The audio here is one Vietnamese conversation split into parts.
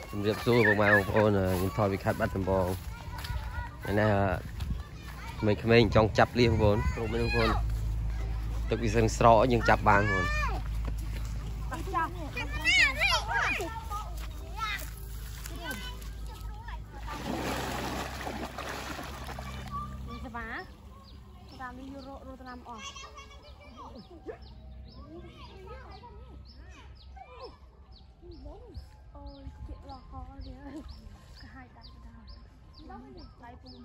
Chấm dứt xui vào màu ôn nhưng thôi bị khát bắt tầm bò cái này mình trong chập liên vốn không biết vốn tôi bị sưng sọ nhưng chập bàn vốn ôi chuyện là khó gì ơi cả hai cái đào lấy bùn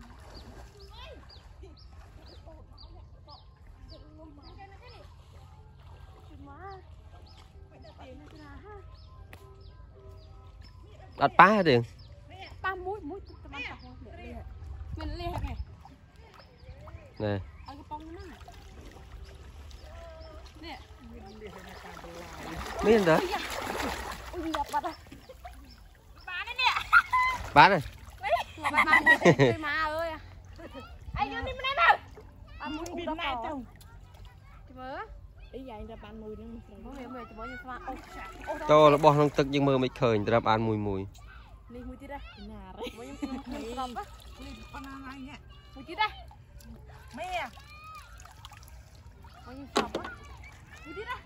đặt phá đi ba mũi mũi mình liệt này nè ăn cái bông nó nè miếng đó ui nhập bật à bán đấy nè bán này má ơi anh vô đi bên đây nào ba mũi cũng đâu có mớ ý vậy là bán mùi nữa không hiểu mày chỉ bảo như sao cho nó bỏ trongទឹកnhưng mơ mới khởi người ta bán mùi mùi đi mùi tí đây nhà đấy mùi sập á mùi tí đây mẹ mùi sập á mùi tí đây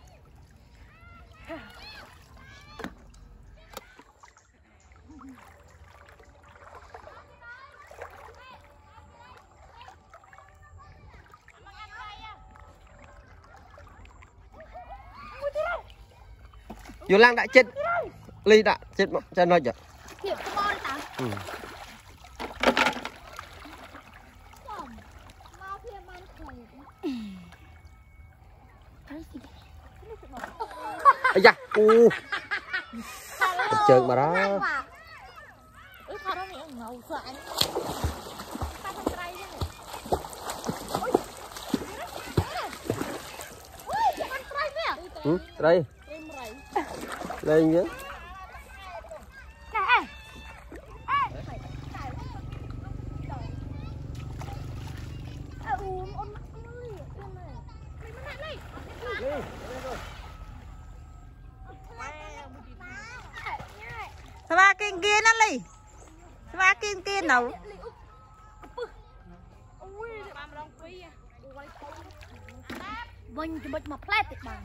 vô lang đã chết ly đã chết cho nó chưa hiểu cái con tao ây da chơi mà đó đây lên chứ Sao kinh kia nó lì sao kinh kia nào vinh cho bịch mà plét được mà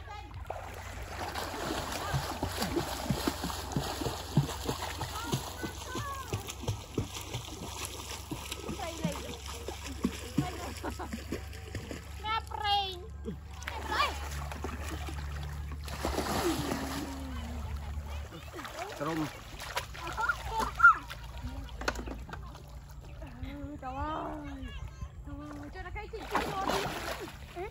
Rung. Trời ơi, cho nó cái gì cho đi.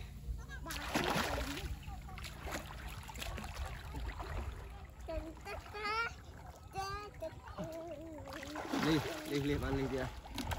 Đi liệp ăn đi kìa.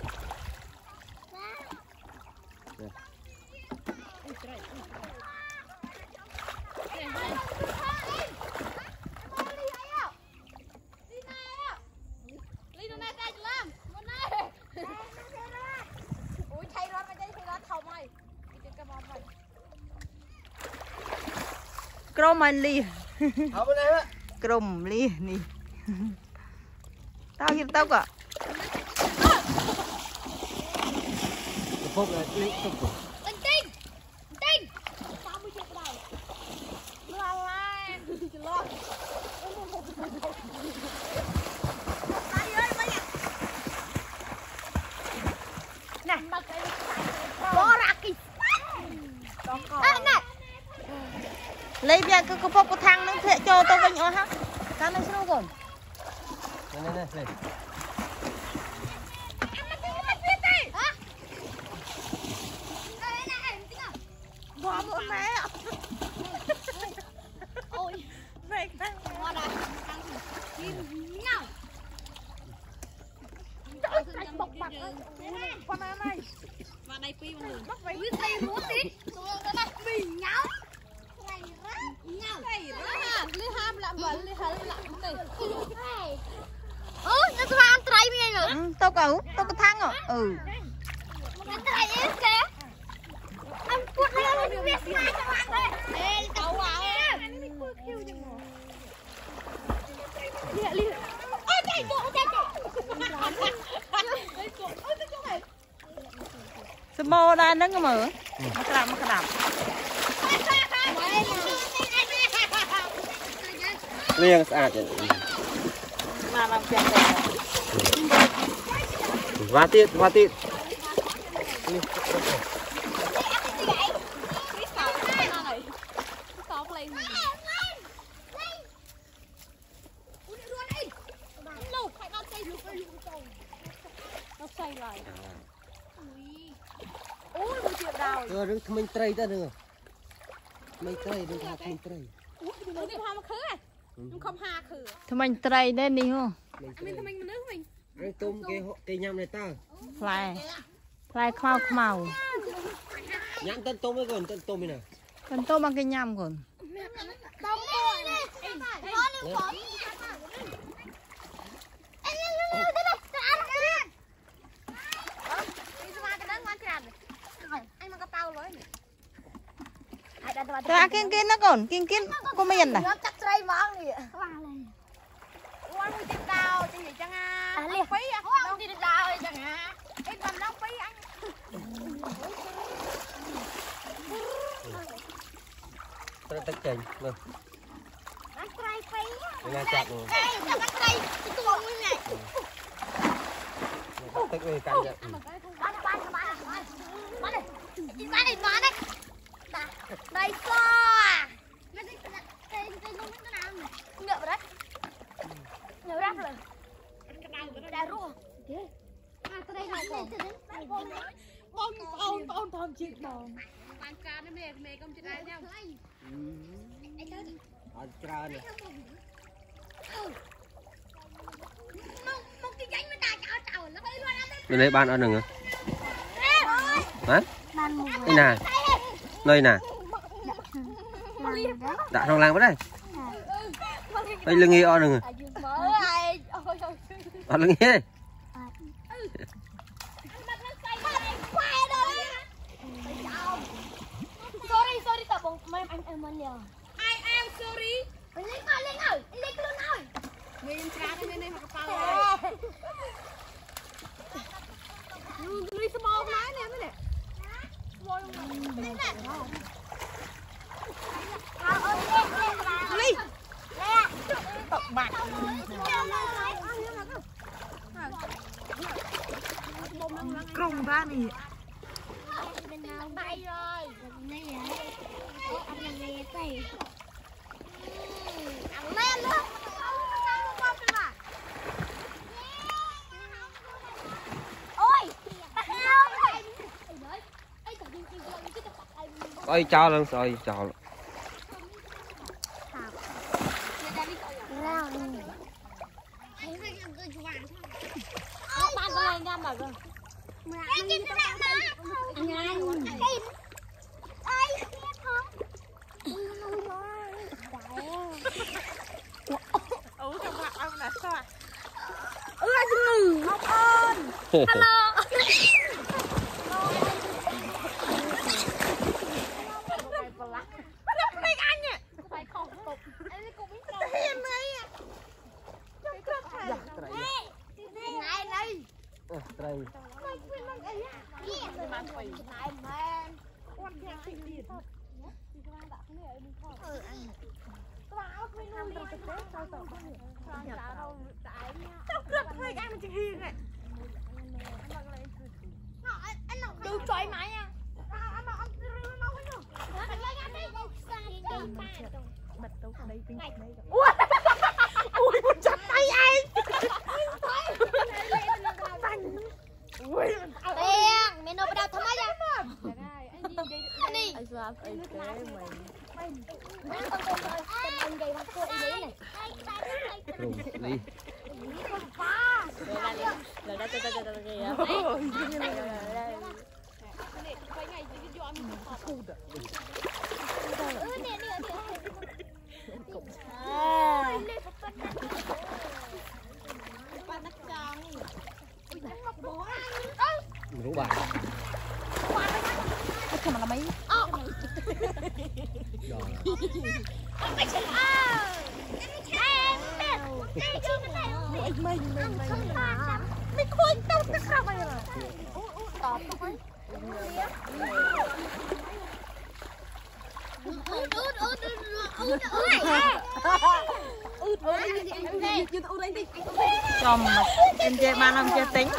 Crom anh ly Ở bên đây á. Crom ly nè tao hiệp tao cả Phúc là đi tục tục. Tinh tao mới chết đầu la la lo nè bó ra kì nè lấy bia cái phốc cái thang nó sẽ cho tôi với nhỏ ha tao nói sao rồi Này. bỏ một mẹ ôi vậy thằng hoa đây thằng kim nhau trời bọc bạc con này và đây phi bằng đường bắt phải biết tay muốn đi xuống cái này mình nhau Li ham lại vẫn li hal lại đây. Nó sao ăn trái mi nữa? tao có thang rồi. Ăn trái em kìa. Ăn cuốn lên đi biết sai cho bạn đây. Ê, cậu à. Li li. Ôi bò đây nó mở mắc đạp liền sạch mà làm chuyện vá tiết rồi mình tray ta được mình tray đừng thà mình tray ทำไมไตรได้นี่ฮะ Rang tôm cái nhâm này ta พลายขมาว nhãn tân tôm ấy còn tân tôm này nè กันโตมากินยำก่อน แต่กินนะก่อนกินก็ไม่ยันนะ Tôi đã tách chành vâng nghe chặt rồi tách về cạnh vậy đây co nhựa đấy nhựa rác rồi đã rùa bông thơm chịu bông bán cá nó mẹ công chuyện này nhau tra này bên đây ban ăn đừng hả đây nè nơi nè đã trong làng vào đây đây lưng nghi o đừng ở lưng nghi sorry tập bông mấy anh em nhiều I am sorry lên luôn ơi mình tra cái này mà cái bao đi small lái nè mấy nè đi tộc bạc cùng ra nè bay rồi ăn lên tay ăn lên luôn ôi cho luôn rồi cho luôn bạn có lên ra mà rồi hello Đừng chơi máy nha. Ui, một chặt tay anh. Đen, mẹ nó bắt đầu thấm ấy nha. Đi. đi rủ bà không là mấy mình khui tao tất cả mày rồi. Tọt không ấy. Chồng em chơi ban không chơi tính.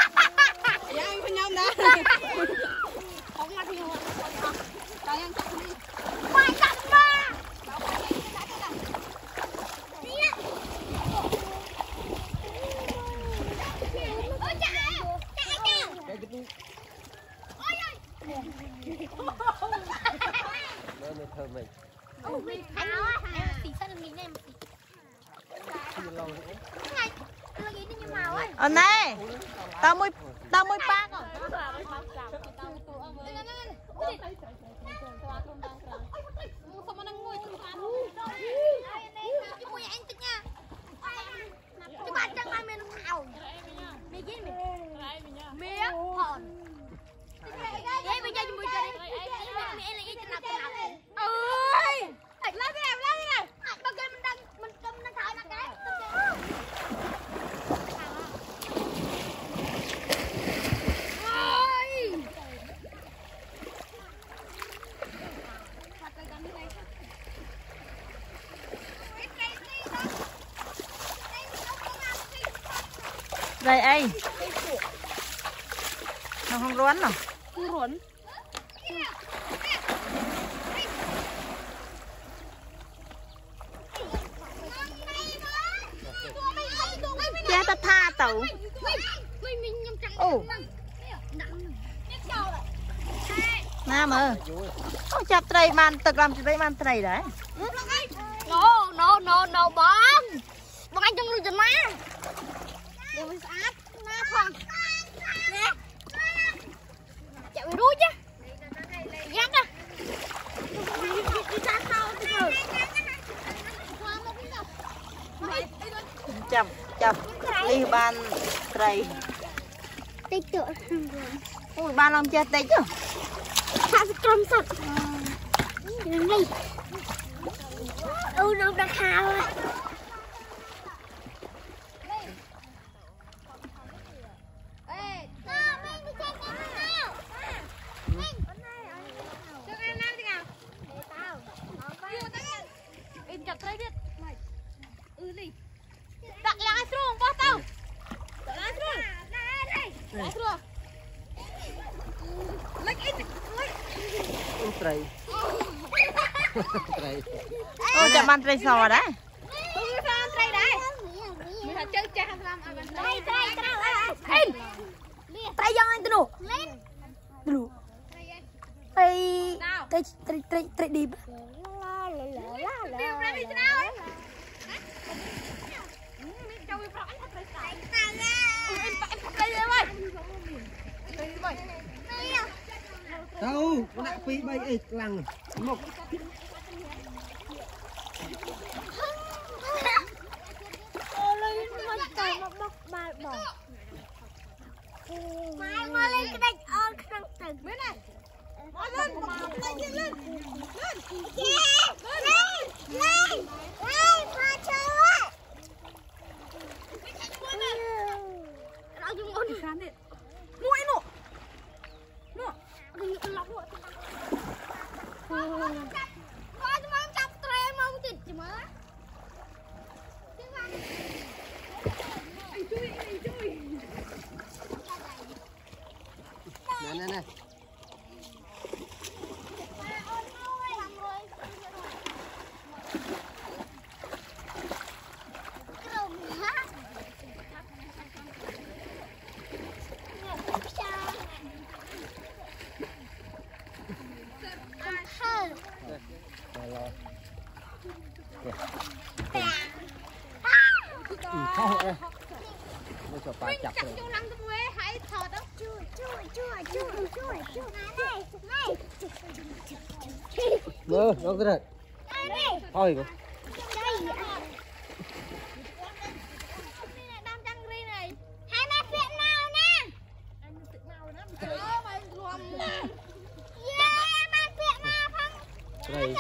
Ở này, tao mới ba rồi. Đây ấy. Nó không rốn nào. Không rốn. Cha ta tha tẩu. Ồ. Nam ơi. Ôi chặt trầy man tự làm trầy man trầy đấy. No bom. Bom anh trong rừng má. Để mình sát na khoan. Nè. Chạy về đuôi chứ. Dắt à. Đi sát sau từ. Chập đi ban trầy. Tích tựa. Ôi ban làm chết tích chứ. Sao cầm sụt. Đi. Nó đã khao rồi. Đặt lại xuống, bó tao. Đặt lại xuống. Lại xuống. Lấy ít. Trầy. Trầy. Ôi chặt ban trầy sò đấy. Tôi sao trầy đấy. Mình phải chơi chơi làm trầy. Trầy. Trầy yang anh tụi. Lên. Tụi. Trầy đi. Đâu, nãy phi bay ấy lằng một. Mai mua lên cái đạch ơn không từng biết này. Mua lên, lên. Lên, pha chơi. Nó dùng ôn đi sáng đi. Mũi nụ. Nụ. Đừng có lọc rồi. Thôi chứ mà chặt tre mà không chịt chứ mà. Nè. Không ơi. Mới cho ba chặt rồi. Chú lăng cái quê hãy thọt đó. Chui. Này. Nó cái này. Thôi. Đây.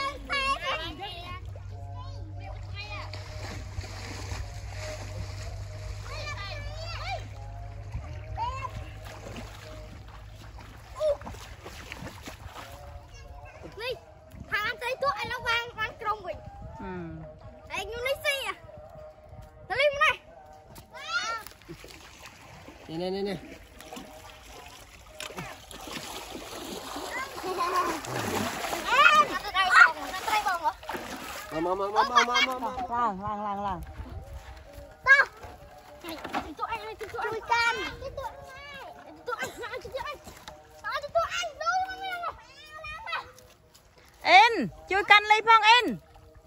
nè. Mau. Lang. Tụi anh nuôi can. Tụi anh In, chui canh lấy phong in.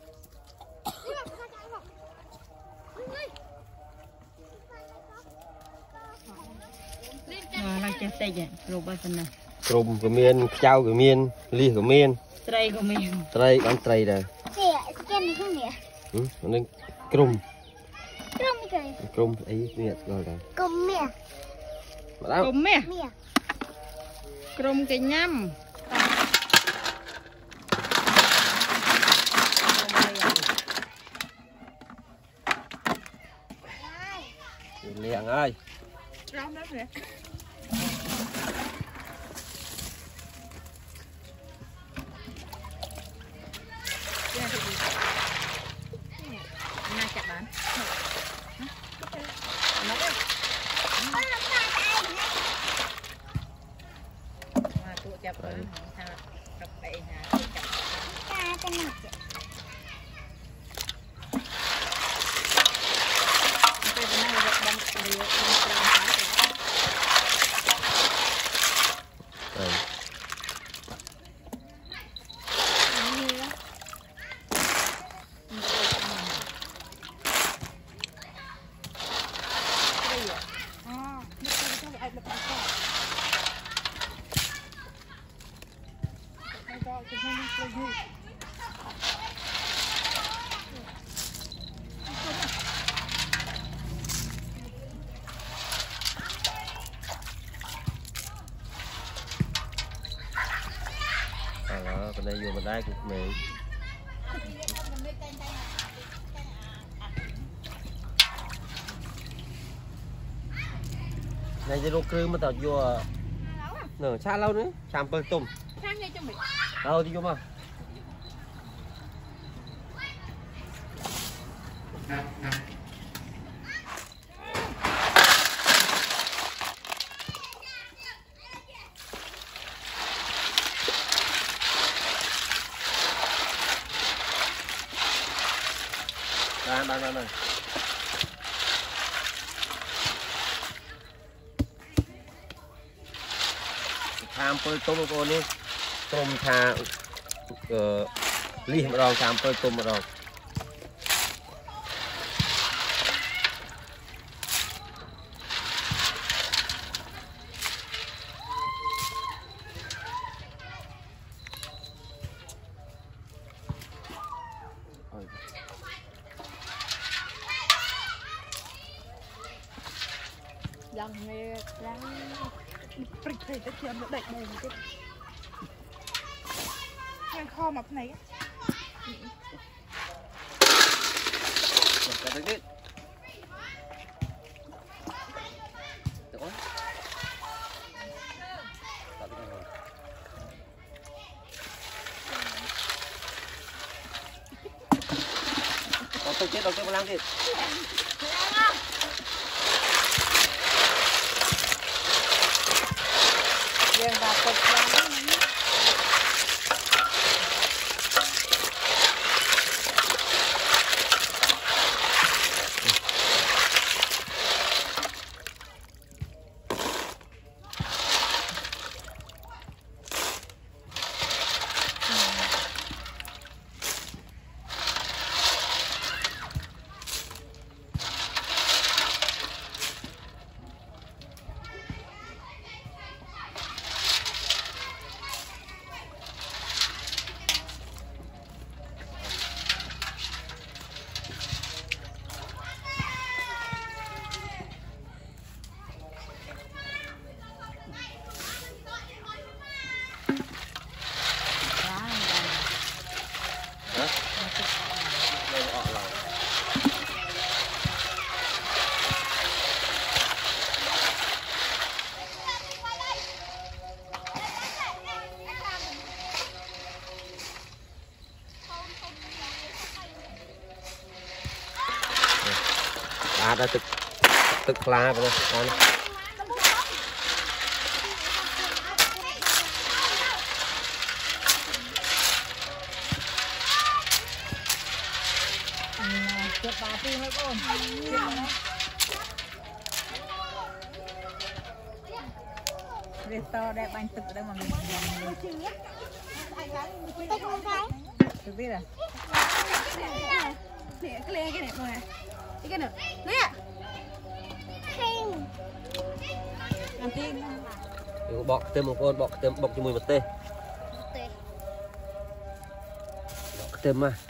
Đang chơi tây vậy, rồi bao giờ này. Cùm của miên, chao của miên, ly của miên. Tây của mình. Tây, bán tây đây. Ken không nhỉ? Nên cùm. Crum kìa. Cùm ấy miệt rồi đây. Crum mẹ. Cùm mẹ. Mẹ. Cùm cái nhâm. Liền ơi. Rau đó kìa. Đó, bên đây vô bên đáy của mình. Này cái lô krư mà tao vô nở xa lâu nữa, chạm bơ tôm. Đâu đi vô mà. Đây. Tham bơi tôm cô đi, tôm thà ly một đòn tham bơi tôm một đòn. Dần nghe đang prịch thì tất nhiên nó đẩy bùn cái ngay kho mà này tôi chết đâu cái làm gì. Dân vào cột lắm. Đã tức la vào đây. chụp bà tiên lấy con Rê to đẹp anh tự đây mà mình tự biết à nè cái này nè cái này nè làm tiên bọc tôm một con bọc tôm bọc cho mùi một tê bọc tôm mà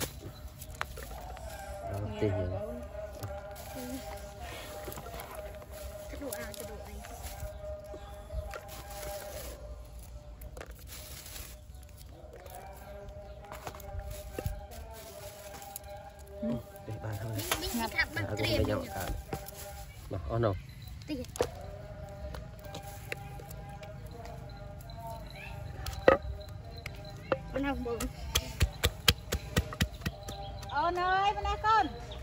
tê nhiều để bàn thôi cũng nhau cả mà on đâu bên hông bự ôn ơi bên đây con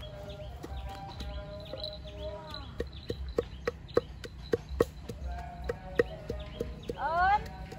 ôn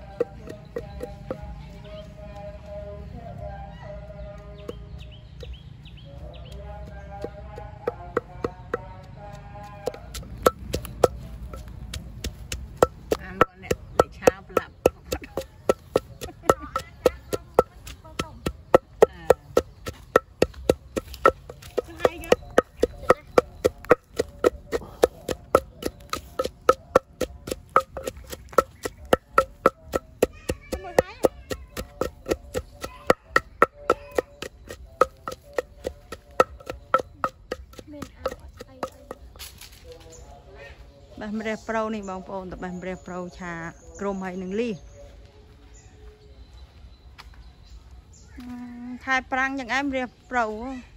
bà mẹ pro này bông bông tập bà mẹ pro trà crom hay nâng ly hai prang những em mẹ pro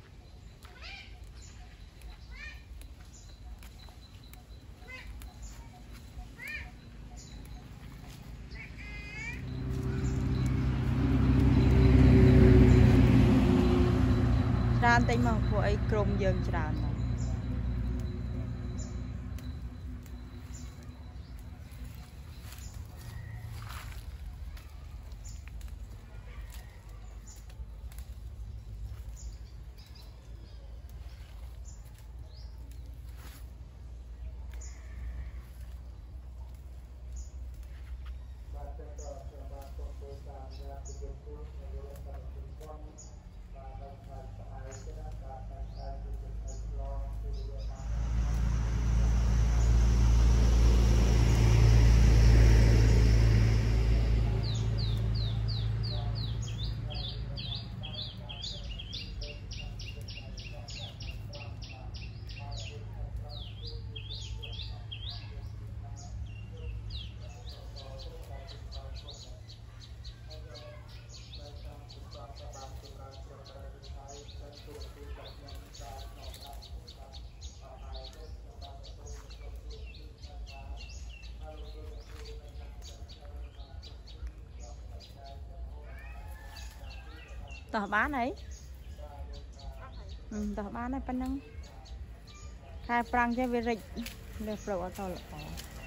tràn tay mà của ấy crom dần tràn tỏ bán ấy tỏ bán này pan năng hai prang cho về rịch để pro ở tàu lọ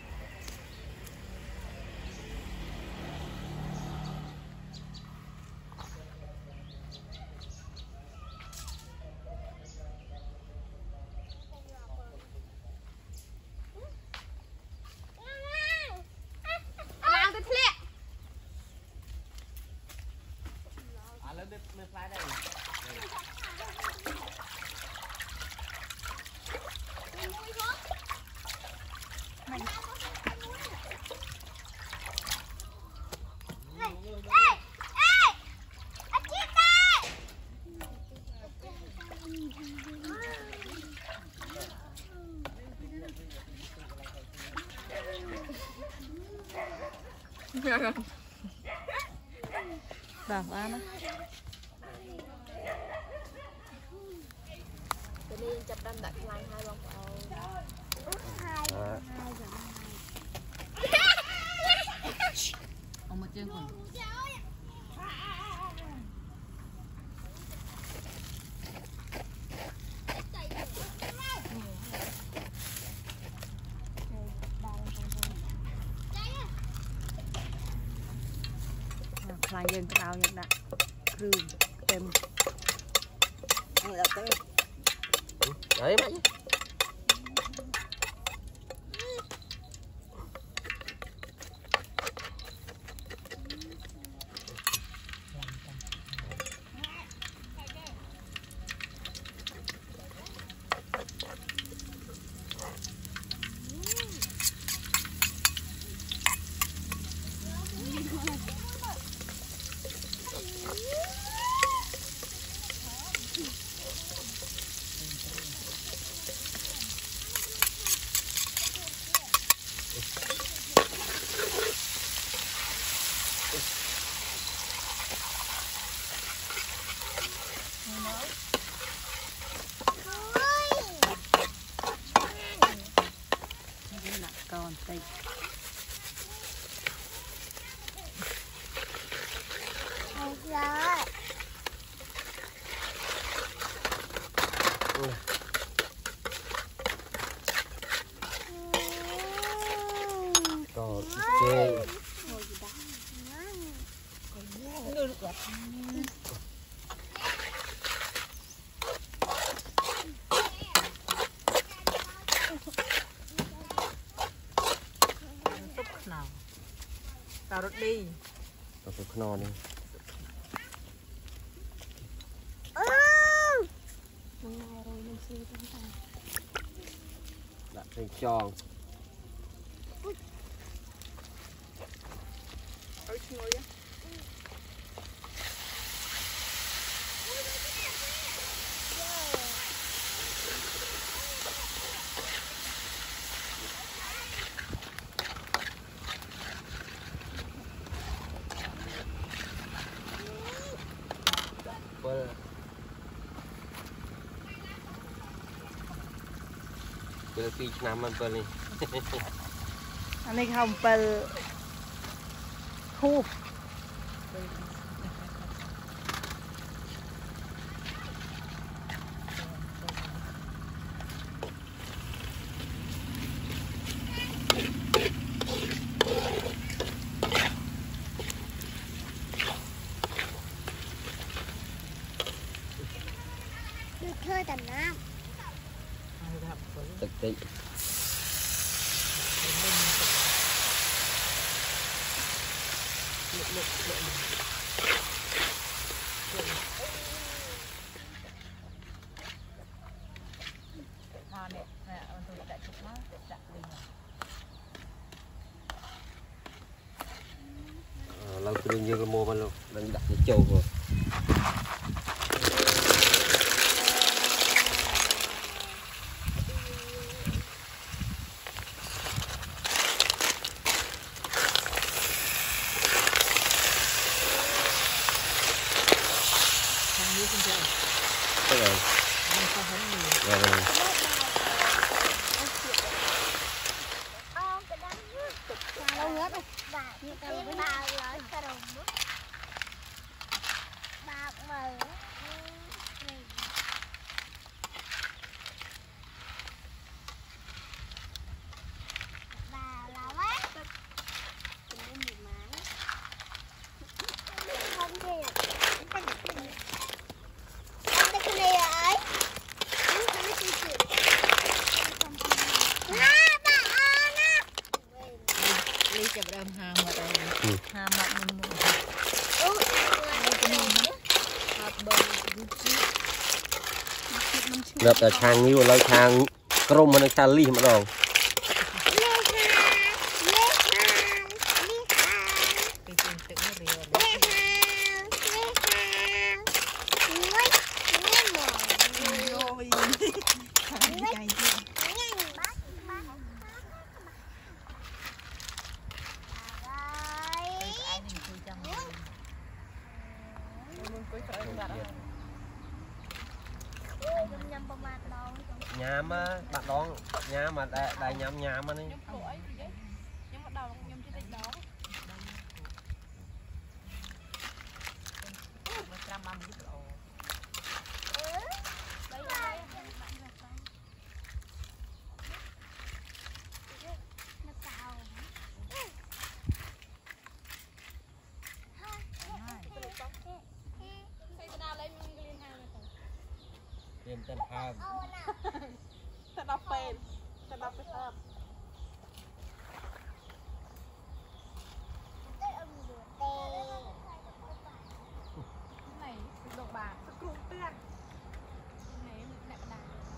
vào bán á đi chụp đâm đặt lại hai bông ông một chân còn là dân cao nhận đã rừng tem đấy mày còn tây còn chê nào tao rút đi tao phải no đi đặt thành tròn Bữa phi năm ăn bữa đi. anh ấy không bờ thu được thôi tầm năm Thực tế lâu tôi như cái mua vào luôn đang đặt cái châu rồi thế rồi rồi lâu nhất rồi như tao với bao lời cả đồng bạc mờ bà là quá không gì anh cái này ấy đi chụp đâm hà mà đây hà mặt mình lập là trang như là trang chrome mà trang ly mà đâu nhám á bạn đón nhám mà đại nhám nhám á đi Tiền tên hàng Thật đọc phê. Thật đọc phê hợp. Này, đồ bà. Cũng tiền. Này, đẹp đà.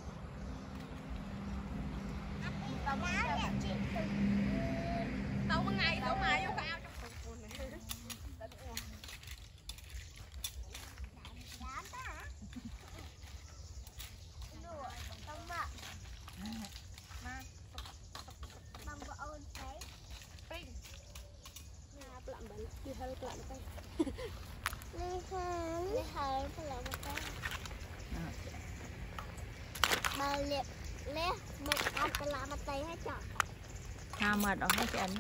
Tao một ngày, tao mãi vô cao. Bà liệp lé mình ăn cái lạ mặt tay hết chọn. Hà mệt ở hết chân.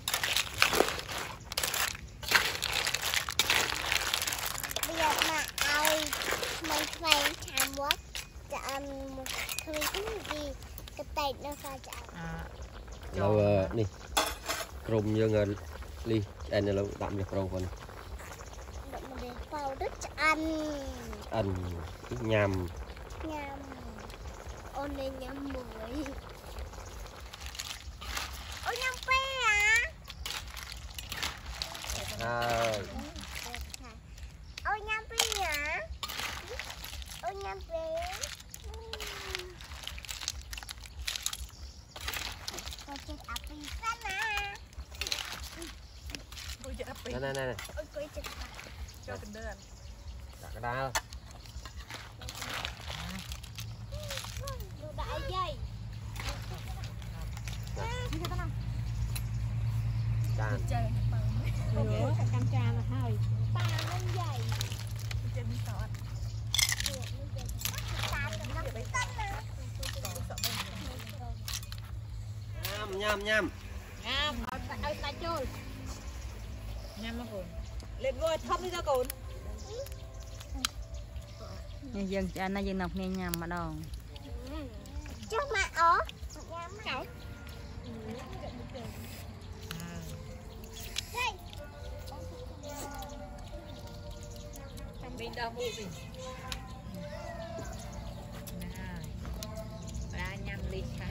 Bây giờ mà ai mình phải làm what cho ăn một thứ gì cái tay nó phải chọn. lâu đi rùm như ly anh là lâu tạm được rồi còn Động mà để vào đất cho ăn nhằm nhằm ôn lên nhằm muối. Ôi nhằm phê ôi nhằm phê ôi nhằm phê con chết áp đi sana. Ôi chết áp đi. này Ôi coi chết Cho tình đơn. đặt cái đá đồ đại dây. cam Cam cha là hơi. Bà lên dây. Trên miếng sọt. nhằm Ơi, ta chơi. Nhằm mà cồn. Lên vô thấp đi ra cồn. Nhưng dân cho anh dân nọc nghe nhằm mà đòn. Chứ mà ở Cậu. Mình đâu mua gì? Ra nhằm đi ha.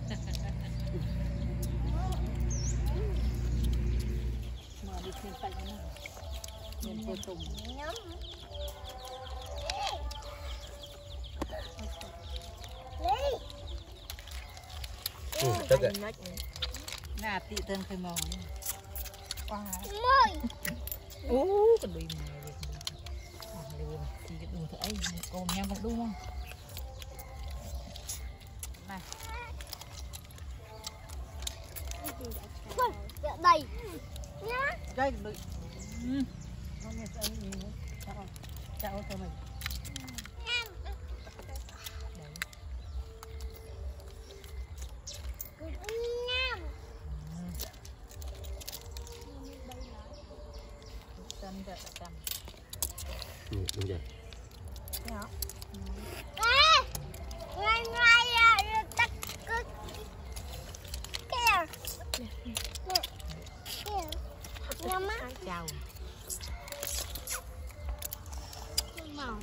Mở đi xin phải nữa. Nhìn cô tùng. nhắm. tức rồi Nà tị thân khơi mò. Môi. Còn đuôi mày đi. Thì cái đùi ấy còn nhau vẫn đúng không? Này. Đây nhá. Đây đuôi. Không nghe sao gì nữa. Chào cho mình. Nhắm. Tâm thật tâm. đúng rồi Ngay ngay tắt cứ kìa. Kìa. Nhắm á. Chào. Màu.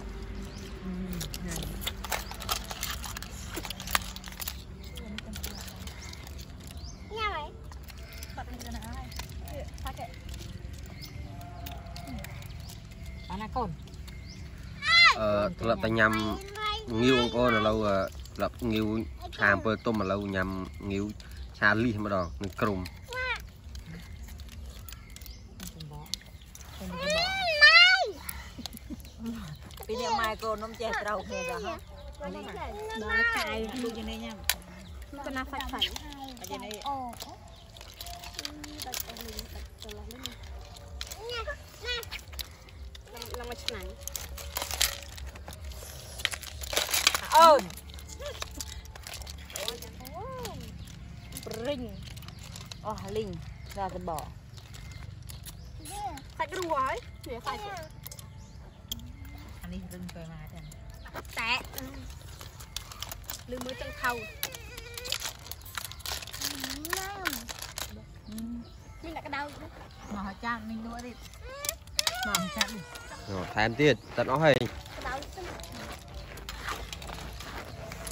Nha mày. Bắt đi ra nào. Phát kệ. Bán là cồn. là ta nhằm nghiêu ông con là lâu là nghiêu hàm bơ tôm mà lâu nhằm nghiêu cha ly mà đòn mình cùm Vì niệm mai cô nông chè trâu nghe rồi hả? Đó cài Đi trên đây nha. con nào phải phải. Ở trên đây. Lòng mà chảy. Ôi. Ring. Linh ra từ bỏ. Phải cái đùa ấy. Để phải. Anh đi rừng về mà thế. Tệ. Lưng mới chân khâu. Nhưng là cái đau. Mà chan mình đuổi đi. Mà chan đi. rồi thêm tiết tận nó hay Cái đau.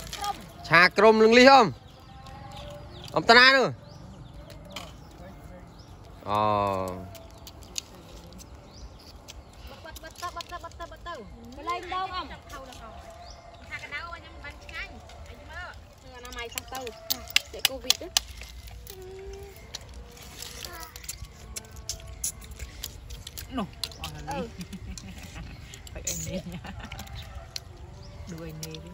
crom lưng ly không ông ta na nữa Cái lên đâu không? Hai cái đâu anh em bánh ngay. Anh mơ. Nhưng mà mày sang tàu. Để Covid á. Nổ. Phải anh nê nha. Đuôi nê đi.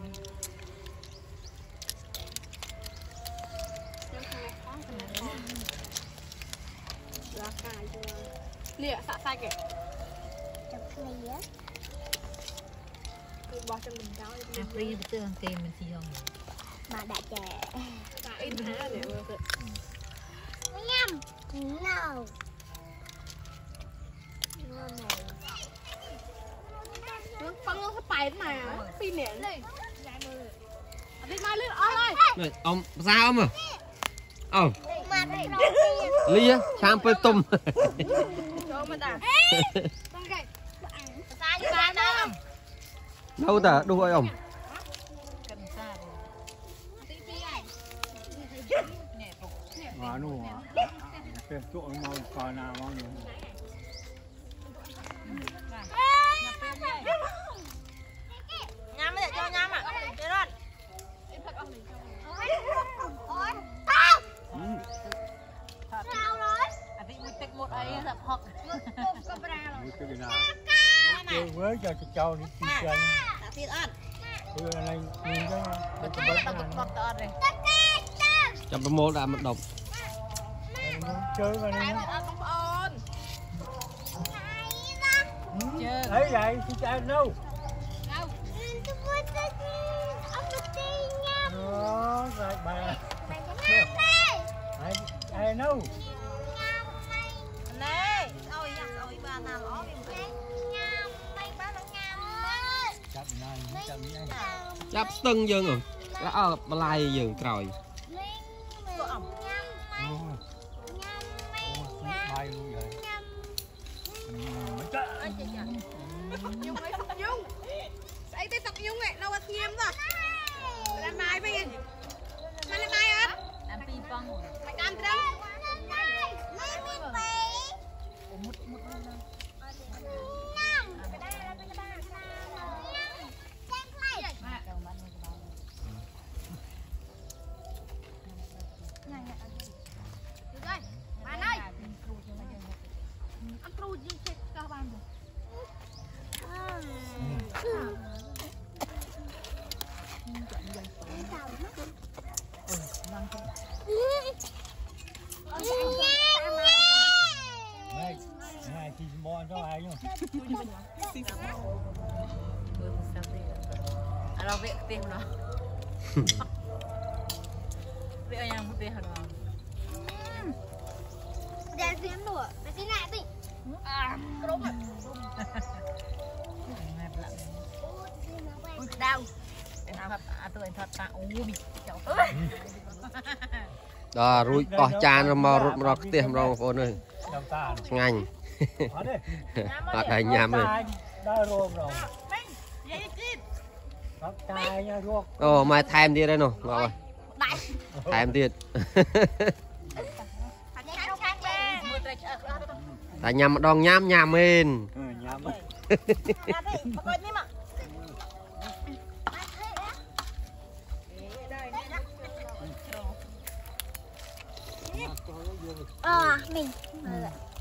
Lịa xạ sai kìa. chụp này á Cứ bỏ cho mình đó. Free với tương kê mình chi không? mà đã trẻ Ít hả để nhâm no Phân nó phải mà. Pin nè. Đi mai lên ơi. này ông sao ông à mà đây ly á sang phơi tôm Cho mà đã. Con kìa. Xa như ba đó. đâu ta đâu ơi ông Cần xa rồi. Mà nu cái chỗ mau còn nào mau nữa. Nhắm đi cho nhắm à. Đi rồi. sao rồi Vị một tích một ấy dập học. Cái nào chơi với cho cháu đi chơi Đã tiết ăn. lên nhìn Bật cái tay là bật tọt rồi. chậm một đã mất độc chơi vào đây thấy vậy thì chạy đâu đó rồi bà ai đâu Này, ôi bà nào ó chậm này chắp tưng dương rồi đã lai dương còi bay luôn vậy Nhung ấy tập Nhung. Ấy tới tập Nhung ấy, đâu có thêm rồi. Làm mai với anh. Mày làm mai hả? làm ping pong. Mày cam tới đâu? Được rồi. Bạn ơi. Ăn tru gì chết các bạn rồi. này thì bọn cho ai nhá Rồi việc tiền nó. Việc anh em tiền nó. Để xem nữa. Để xin lại tí. À, đúng rồi. Đau. Tôi thật tạ bị cháu. đó rụi bỏ chan mà rụt mà tiền rồi con ơi đâu ta ngành ở đây ở đây nhám rồi đã rôm rồi bắt tay nha ruột mai thêm đi đây nè rồi thêmទៀតtại nhằm đòn nhám nhám lên nhám mình